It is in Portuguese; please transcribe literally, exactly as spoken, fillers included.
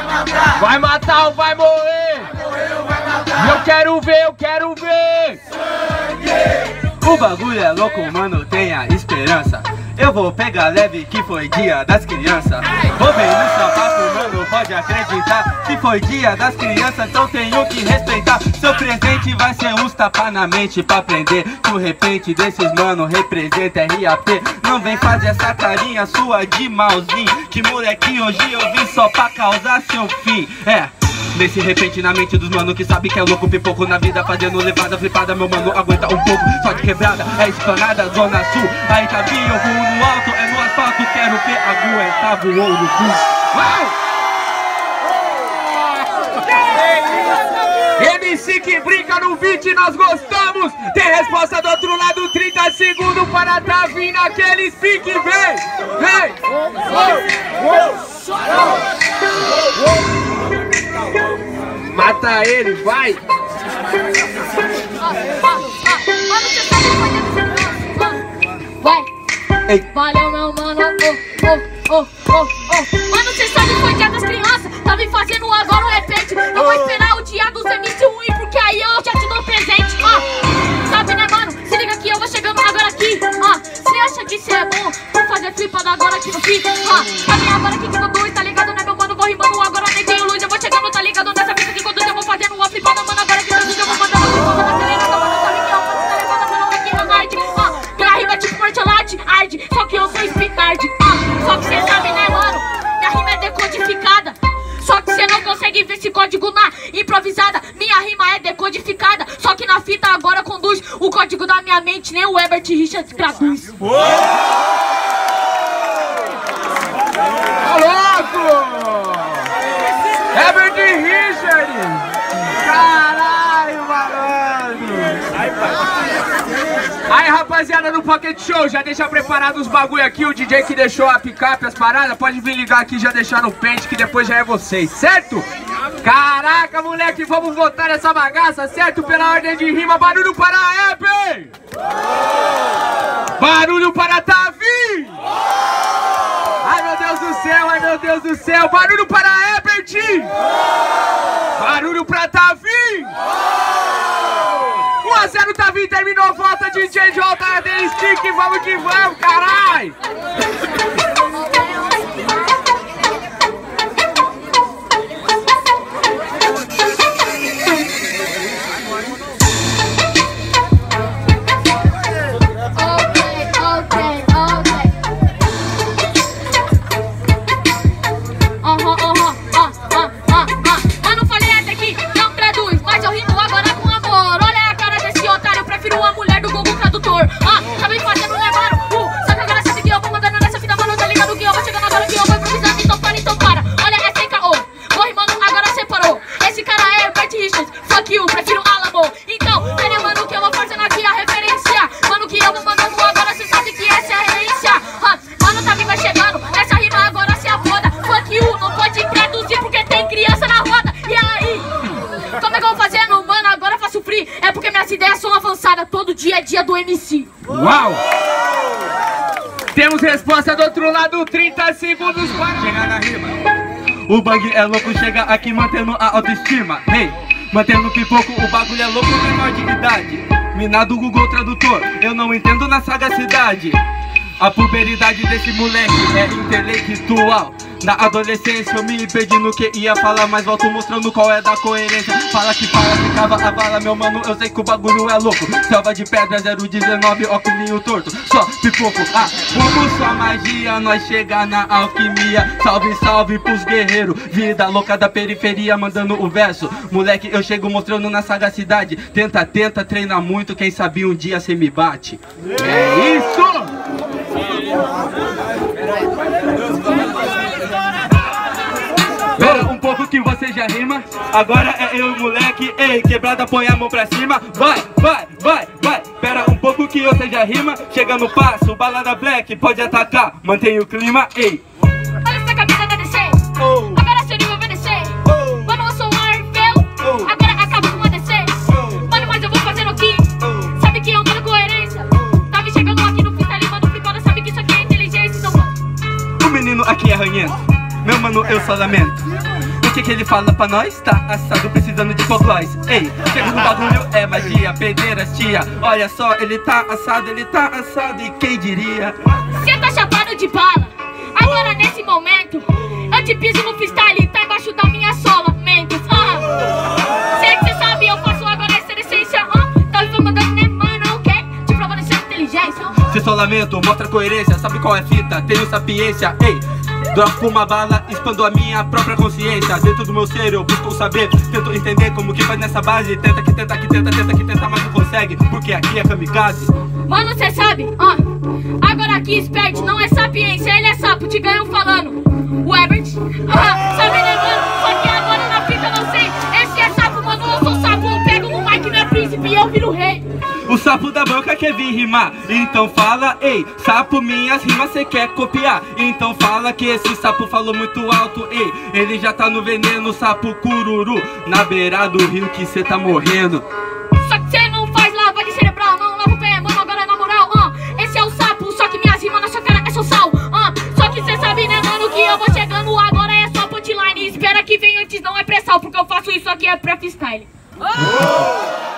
matar. Vai matar ou vai morrer? Vai morrer ou vai matar? Eu quero ver, eu quero ver. Sangue. O bagulho é louco, mano, tenha esperança. Eu vou pegar leve que foi dia das crianças. Vou ver no sapato, mano, pode acreditar. Se foi dia das crianças, então tenho que respeitar. Seu presente vai ser uns tapa na mente pra aprender. De repente desses mano representa R A P. Não vem fazer essa carinha sua de malzinho. Que moleque, hoje eu vim só pra causar seu fim. É, nesse repentinamente dos mano que sabe que é louco. Pipoco na vida fazendo levada flipada. Meu mano aguenta um pouco, só de quebrada. É esplanada, zona sul. Aí tá bem, eu vou no alto, é no asfalto. Quero ver aguentar, voou no cu. Uau! M C que brinca no beat, nós gostamos. Tem resposta do outro lado, trinta segundos para tá vindo aquele pique. Vem, vem. Mata ele, vai. Vai. Ei. Valeu, meu mano. Oh, oh, oh, oh, oh. Mano, cê sabe que foi dia das crianças. Tá me fazendo agora um repente. Eu vou esperar o dia dos M C ruim, porque aí eu já te dou presente. Ó, sabe, né, mano? Se liga que eu vou chegando agora aqui. Ó, cê acha que cê é bom? Vou fazer flipada agora aqui no pique. Ó, tá bem agora aqui que eu dou, tá ligado, né, meu mano? Vou rimando agora, nem tenho luz. Eu vou chegando, tá ligado? Nessa pista que conduz, eu vou fazendo uma flipada, mano. Agora que Jesus, eu vou mandando flipada na acelerada, mano. Sabe que eu vou tá levando, mano, aqui na night. Ó, minha rima é tipo martiolate, arde. Só que eu sou speedard. Ó, só que cê sabe, né, mano? Minha rima é decodificada. Só que cê não consegue ver esse código na improvisada. Minha rima é decodificada. Só que na fita agora conduz o código da minha mente. Nem o Herbert Richards traduz. Ô louco! Herbert Richards! Caralho, malandro! Aí, rapaziada do Pocket Show, já deixa preparado os bagulho aqui. O D J que deixou a picape, as paradas, pode vir ligar aqui e já deixar no pente, que depois já é vocês, certo? Caraca, moleque, vamos voltar essa bagaça, certo? Pela ordem de rima, barulho para a Epe! Barulho para Tavi! Ai, meu Deus do céu, ai, meu Deus do céu! Barulho para a Herbert! Barulho para Tavi! um a zero Tavi, terminou a volta, D J de volta na Daily Stick, vamos que vamos, carai! Todo dia é dia do M C. Uau! Temos resposta do outro lado, trinta segundos para chegar na rima. O bug é louco, chega aqui mantendo a autoestima. Hey, mantendo pipoco, o bagulho é louco, menor de idade. Minado Google Tradutor, eu não entendo na sagacidade. A puberidade desse moleque é intelectual. Na adolescência eu me perdi no que ia falar, mas volto mostrando qual é da coerência. Fala que fala, que cava a bala, meu mano, eu sei que o bagulho é louco. Selva de pedra, zero dezenove, óculinho torto. Só pipoco, ah, pouco só magia, nós chega na alquimia. Salve, salve pros guerreiros, vida louca da periferia, mandando o verso. Moleque, eu chego mostrando na sagacidade. Tenta, tenta, treina muito, quem sabe um dia cê me bate. É isso! Pera um pouco que você já rima. Agora é eu, moleque. Ei, quebrada, põe a mão pra cima. Vai, vai, vai, vai. Pera um pouco que você já rima. Chega no passo, balada black, pode atacar. Mantém o clima, ei. Olha essa camisa da D C. Oh. Agora seu nível vai descer. Oh. Mano, eu sou um Marvel. Oh. Agora acaba com a D C. Oh. Mano, mas eu vou fazer o quê? Oh. Sabe que eu mando coerência. Oh. Tava chegando aqui no freestyle, mano, flipado. Sabe que isso aqui é inteligência. Então, o menino aqui é ranhento. Meu mano, eu só lamento. que que ele fala pra nós? Tá assado precisando de coglóis. Ei, chega no bagulho, é magia, pedreiras, tia. Olha só, ele tá assado, ele tá assado, e quem diria? Cê tá chapado de bala. Agora nesse momento eu te piso no freestyle, tá embaixo da minha sola, Mentos. Ah. Sei que cê sabe, eu faço agora essa essência. Ah. Tá me mandando, né, mano, o quê? Te provando essa inteligência. Se só lamento, mostra coerência, sabe qual é a fita? Tenho sapiência, ei. Dropo uma bala, expando a minha própria consciência. Dentro do meu ser eu busco saber, tento entender como que faz nessa base. Tenta que tenta que tenta, tenta que tenta, mas não consegue, porque aqui é kamikaze. Mano, cê sabe, ah, agora aqui esperto, não é sapiência, ele é sapo, te ganhou falando. O Ebert, ah, sabe, né, mano? Só que agora na fita não sei, esse é sapo, mano, eu sou sapo, eu pego no mic, não é príncipe, eu viro rei. O sapo da banca quer vir rimar, então fala, ei, sapo, minhas rimas cê quer copiar. Então fala que esse sapo falou muito alto, ei, ele já tá no veneno, sapo cururu, na beira do rio que cê tá morrendo. Só que cê não faz lavagem cerebral, não lava o pé, mano, agora na moral, ah, esse é o sapo, só que minhas rimas na sua cara é só sal, ah, só que cê sabe, né, mano, que eu vou chegando agora é só punchline, espera que vem antes, não é pré-sal, porque eu faço isso aqui é pré-freestyle. Oh!